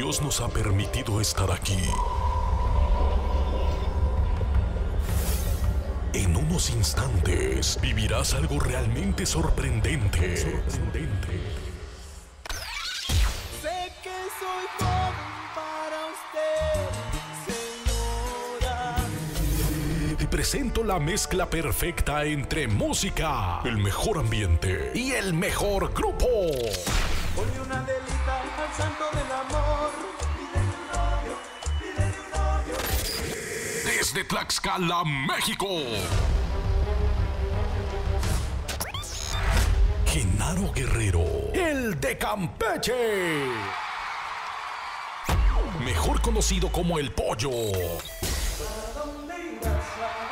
Dios nos ha permitido estar aquí. En unos instantes vivirás algo realmente sorprendente. Sé que soy joven para usted, señora. Te presento la mezcla perfecta entre música, el mejor ambiente y el mejor grupo. Ponle una velita al santo del amor. Pídele un novio. Desde Tlaxcala, México, Genaro Guerrero, el de Campeche, mejor conocido como El Pollo. ¿A dónde irás?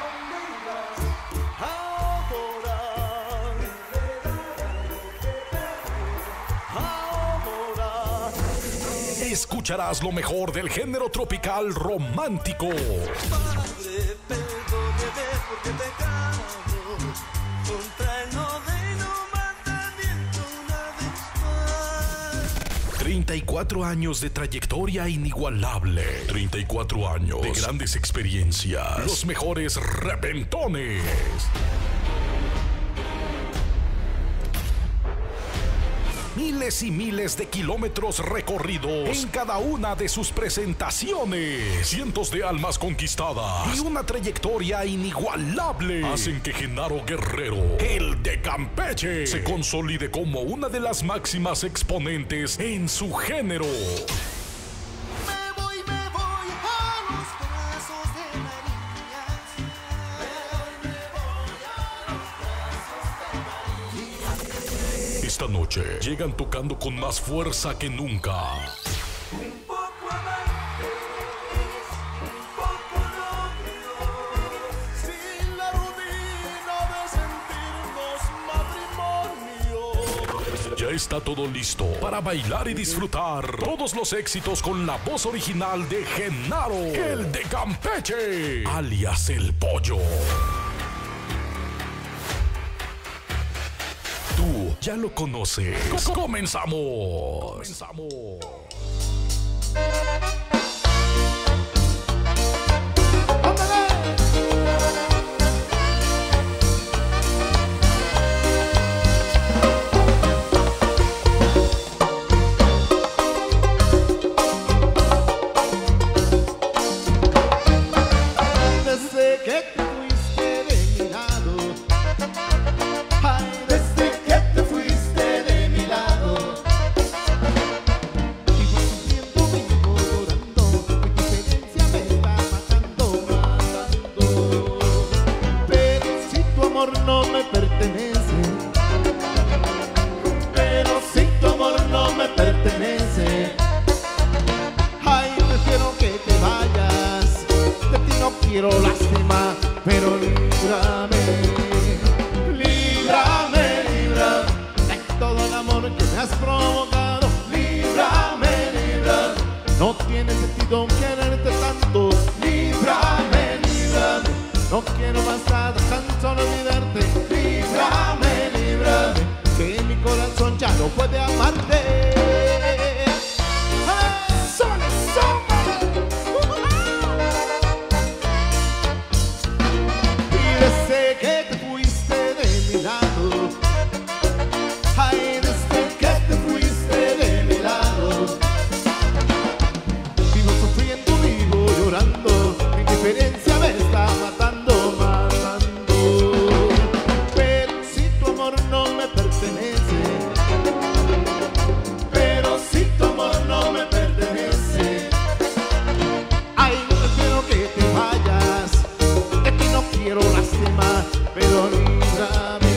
Ahora. Escucharás lo mejor del género tropical romántico. Padre, perdóneme porque pecado contra el noveno mandamiento una vez más. 34 años de trayectoria inigualable. 34 años de grandes experiencias. Los mejores repentones. Miles y miles de kilómetros recorridos en cada una de sus presentaciones. Cientos de almas conquistadas y una trayectoria inigualable hacen que Genaro Guerrero, el de Campeche, se consolide como una de las máximas exponentes en su género. Me voy a los brazos de María. Esta noche llegan tocando con más fuerza que nunca. Un poco amantes, un poco novios, sin la rutina de sentirnos matrimonio. Ya está todo listo para bailar y disfrutar todos los éxitos con la voz original de Genaro, el de Campeche, alias El Pollo. Tú ya lo conoces. ¡Comenzamos! Desde que te fuiste de mi lado, ay, desde que te fuiste de mi lado, vivo sufriendo, vivo llorando, mi diferencia me está matando. Pero si tu amor no me pertenece, pero si tu amor no me pertenece, ay, prefiero que te vayas. De ti no quiero lástima, pero líbrame, líbrame, líbrame de todo el amor que me has provocado. Líbrame, líbrame, no tiene sentido quererte tanto. Líbrame, líbrame, no quiero más nada, tan solo olvidarte. Líbrame, líbrame, que mi corazón ya no puede amarte. Y desde que te fuiste de mi lado, ay, desde que te fuiste de mi lado, vivo sufriendo, vivo llorando, mi indiferencia me está matando, matando. Pero si tu amor no me pertenece, pero si tu amor no me pertenece, ay, prefiero que te vayas. De ti no quiero lástima, pero líbrame,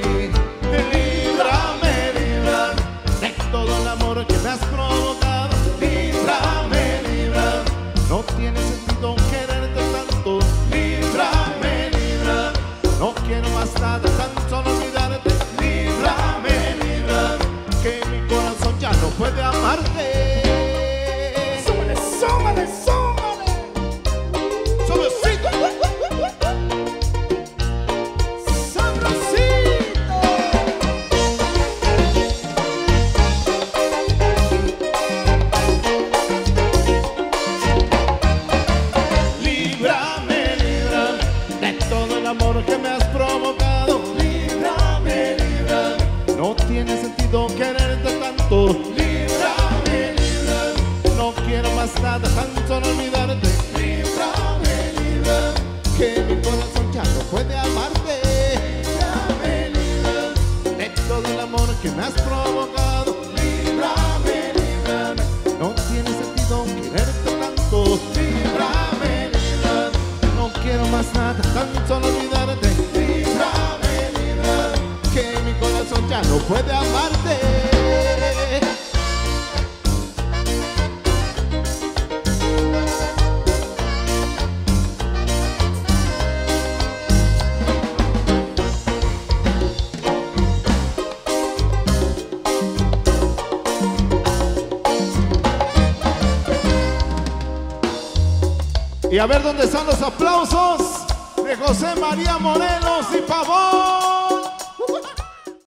líbrame, líbrame de todo el amor que me has provocado. Líbrame, líbrame, no tiene sentido quererte tanto. Líbrame, líbrame, no quiero más nada, tan solo olvidarte. Líbrame, líbrame, que mi corazón ya no puede amarte. Súmale, súmale, súmale, suavecito. Sabrosito. no tiene sentido quererte tanto. Líbrame, líbrame, no quiero más nada, tan solo olvidarte. Líbrame, líbrame, que mi corazón ya no puede amarte. Líbrame, líbrame, de todo el amor que me has provocado. Líbrame, líbrame, no tiene sentido quererte tanto. Líbrame, líbrame, no quiero más nada, tan solo olvidarte. Líbrame, líbrame, que mi corazón ya no puede amarte. Y a ver dónde están los aplausos de José María Morelos y Pavón.